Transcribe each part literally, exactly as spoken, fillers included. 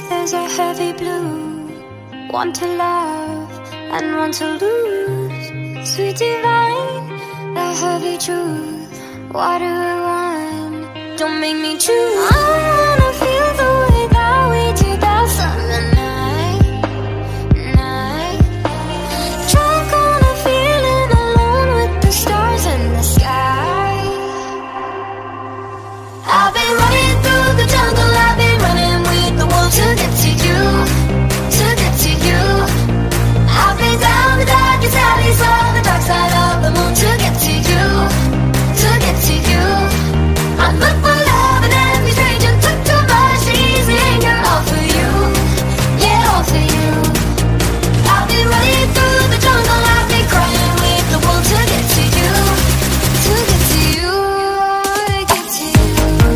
there's a heavy blue. One to love and one to lose. Sweet divine, the heavy truth. What do I want? Don't make me choose. I wanna feel the way that we did that summer night, night. Drunk on a feeling, alone with the stars in the sky. I've been running through the jungle, I've been running with the wolves to get to you, to get to you. I've been down the darkest alleys, on the dark side of the moon to get to you, to get to you. I look for love and every stranger took too much easy anger. All for you, yeah, all for you. I've been running through the jungle, I've been crying with the wolves to get to you, to get to you, to get to you.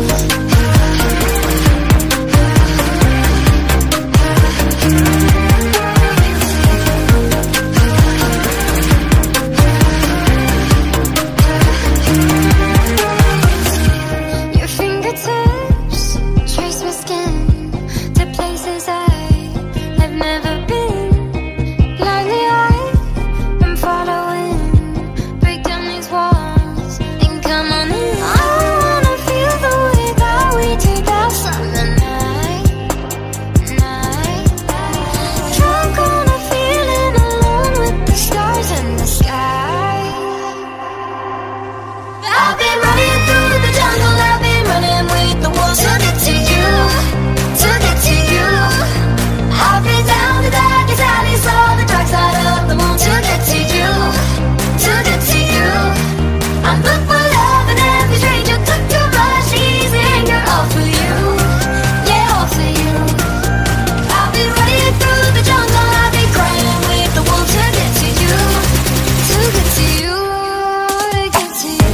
Your fingertips trace my skin to places I have never been. Blindly I am following. Break down these walls and come on in. I wanna feel the way that we did that summer night, night. Drunk on a feeling, alone with the stars in the sky. I've been running through the jungle, I've been running with the wolves to get to you, to get to you. I've been down the darkest alleys, on the dark side of the moon to get to you, to get to you. I'm looking for love and every stranger took too much easy anger. All for you, yeah, all for you. I've been running through the jungle, I've been crying with the wolves to get to you, to get to you, to get to you.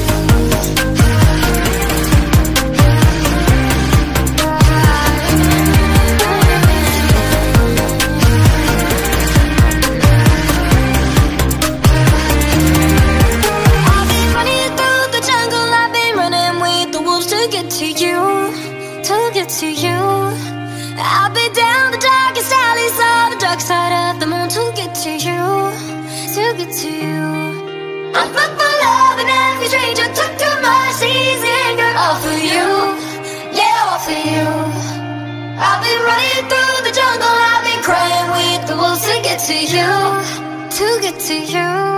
I've been running through the jungle, I've been running with the wolves to get to you, to get to you. I've been down the darkest alleys, on the dark side of the moon to get to you, to get to you. I'm looking for love and every stranger took too much easy anger. All for you, yeah, all for you. I've been running through the jungle, I've been crying with the wolves to get to you, to get to you.